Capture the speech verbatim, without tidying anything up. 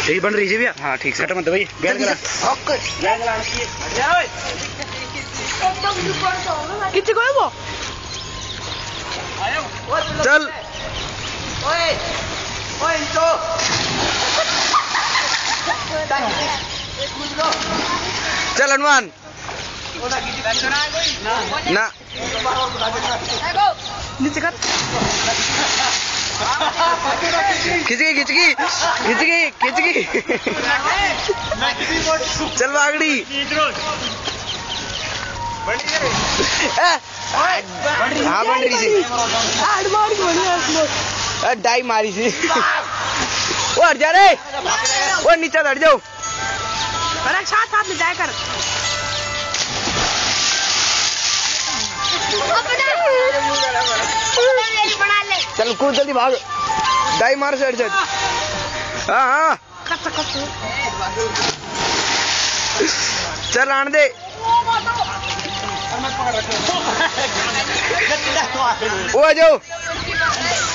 यही बन रही है भैया। हाँ ठीक है, मत भाई कितने को है वो? चल चल हनुमान ना नीचे कर खिंच गई खिंच गई खिंच गई खिंच गई चल बागड़ी हाँ बन रही थी डाई मारी थी। वो हट जा रे, वो नीचे हट जाओ। अरे साथ साथ में जाया कर। चल कूद जल्दी भाग, डाई मार से हट जा। हाँ हाँ चल आने दे। वो आ जाओ।